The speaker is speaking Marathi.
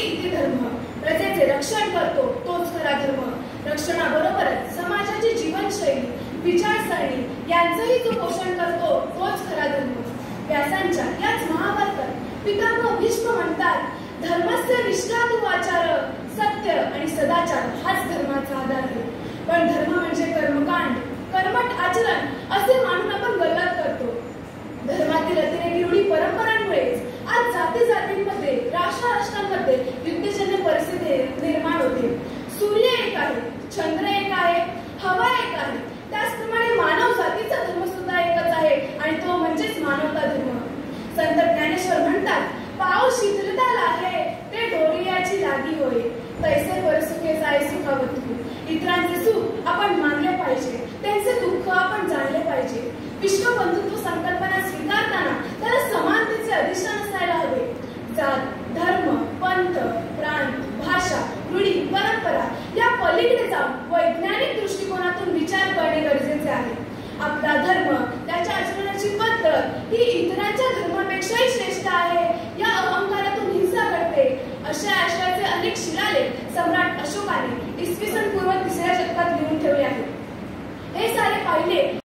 इति धर्म. प्रजेचे रक्षण करतो तोच खरा धर्म. रक्षणाबरोबरच समाजाची जीवनशैली, विचारसरणी यांचंही जो पोषण करतो तोच खरा धर्म. व्यासांच्या याच महाभारतात पितामह भीष्म म्हणतात, धर्मस्य निष्ठा तु आचार, सत्य आणि सदाचार हाच धर्माचा आधार आहे. पण धर्म म्हणजे कर्मकांड, कर्मठ आचरण असे मानून आपण गल्लत करतो. धर्मातील अतिरेकी रूढी परंपरांमुळेच आज जाती जातींमध्ये, राष्ट्रांमध्ये युद्धजन्य परिस्थिती निर्माण होते. सूर्य एक आहे, चंद्र एक आहे, हवा एक आहे. त्याचप्रमाणे मानव जातीचा धर्म सुद्धा एकच आहे आणि तो म्हणजेच मानवता धर्म. संत ज्ञानेश्वर म्हणतात, पाव शिथिलता लाहे ते डोरियाची लागी होय, तैसे परसुखे जाय सुखावतू. इतरांचे सुख आपण मानले पाहिजे, त्यांचे दुःख आपण जाणले पाहिजे. विश्व बंधुत्व संकल्पना स्वीकारताना त्याला समानतेचे अधिष्ठान असायला हवे. जात, धर्म, पंथ, प्रांत, भाषा, रूढी, परंपरा या पलीकडे जाऊन वैज्ञानिक दृष्टिकोनातून विचार करणे गरजेचे आहे. आपला धर्म, त्याच्या आचरणाची पद्धत ही इतरांच्या धर्मापेक्षाही श्रेष्ठ आहे या अहंकारातून हिंसा घडते. अशा आशयाचे अनेक शिलालेख सम्राट अशोकाने इसवी सन पूर्व 3ऱ्या शतकात लिहून ठेवले आहेत. हे सारे पाहिले